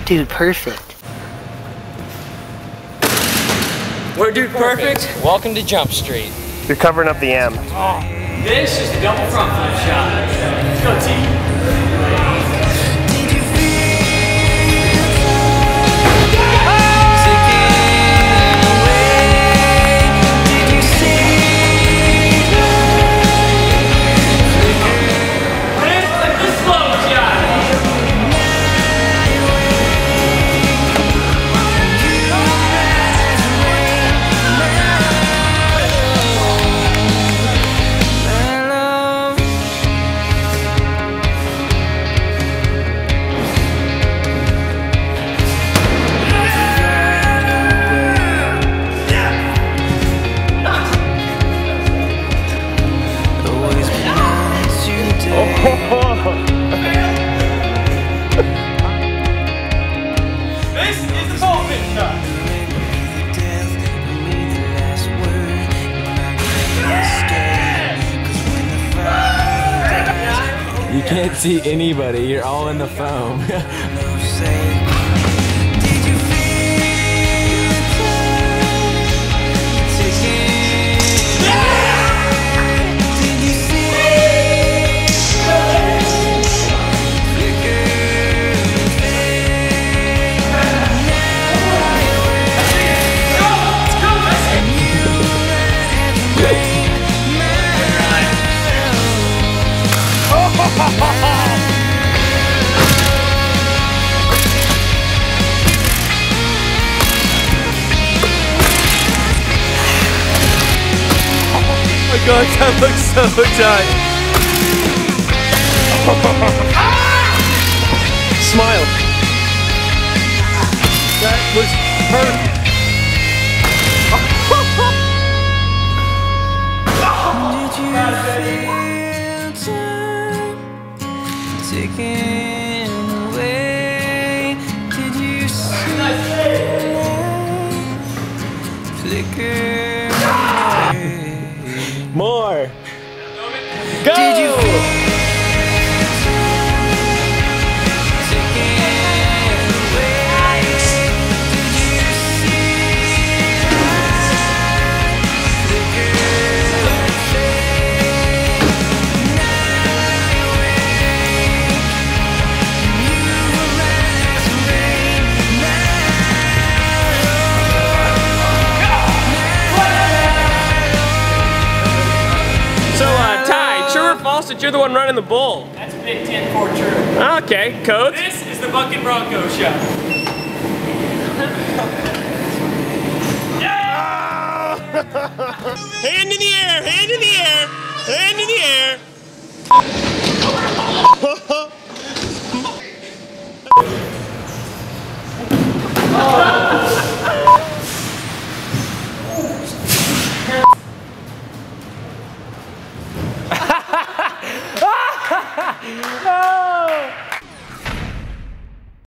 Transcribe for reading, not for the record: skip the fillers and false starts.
Dude, perfect. We're Dude Perfect. Welcome to Jumpstreet. You're covering up the M. Oh, this is the double front flip shot. Let's go, T. This is the ball pit shot. You can't see anybody, you're all in the foam. Oh my gosh, that looks so tight. Smile. That was perfect. Taken away, did you see flicker away? More! Go! Did you feel that you're the one running the bull? That's Big 10 for true. Okay, coach. This is the Bucket Bronco shot. Hand in the air, hand in the air, hand in the air.